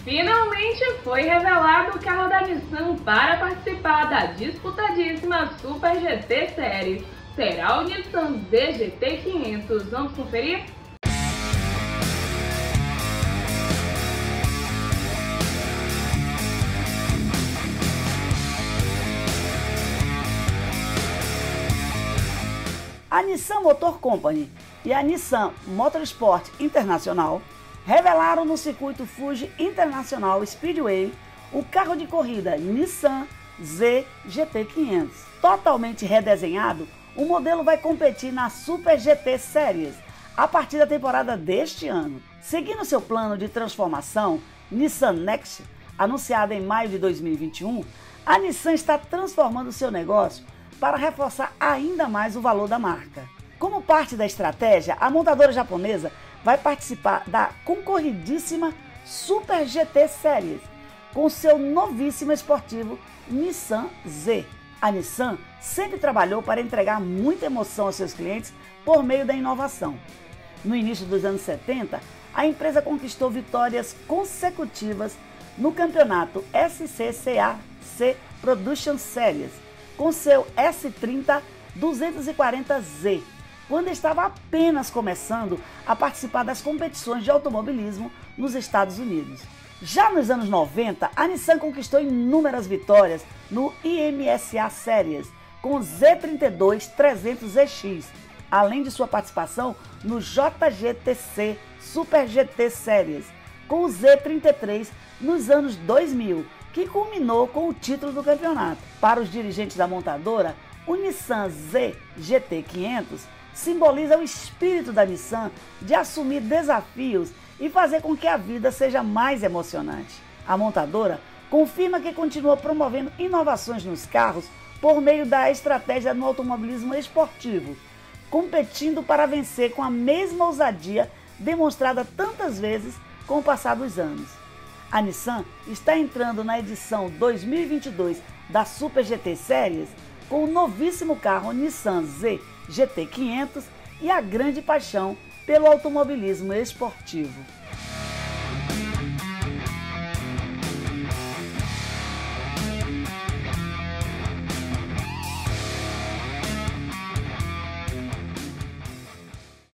Finalmente foi revelado o carro da Nissan para participar da disputadíssima Super GT Series. Será o Nissan Z GT 500. Vamos conferir? A Nissan Motor Company e a Nissan Motorsport International revelaram no circuito Fuji International Speedway o carro de corrida Nissan Z GT 500. Totalmente redesenhado, o modelo vai competir na Super GT Series a partir da temporada deste ano. Seguindo seu plano de transformação Nissan Next, anunciado em maio de 2021, a Nissan está transformando seu negócio para reforçar ainda mais o valor da marca. Como parte da estratégia, a montadora japonesa vai participar da concorridíssima Super GT Series com seu novíssimo esportivo Nissan Z. A Nissan sempre trabalhou para entregar muita emoção aos seus clientes por meio da inovação. No início dos anos 70, a empresa conquistou vitórias consecutivas no campeonato SCCA-C Production Series com seu S30 240Z, quando estava apenas começando a participar das competições de automobilismo nos Estados Unidos. Já nos anos 90, a Nissan conquistou inúmeras vitórias no IMSA Series com o Z32 300ZX, além de sua participação no JGTC Super GT Series com o Z33 nos anos 2000, que culminou com o título do campeonato. Para os dirigentes da montadora, o Nissan Z GT 500 simboliza o espírito da Nissan de assumir desafios e fazer com que a vida seja mais emocionante. A montadora confirma que continua promovendo inovações nos carros por meio da estratégia no automobilismo esportivo, competindo para vencer com a mesma ousadia demonstrada tantas vezes com o passar dos anos. A Nissan está entrando na edição 2022 da Super GT Series com o novíssimo carro Nissan Z GT 500 e a grande paixão pelo automobilismo esportivo.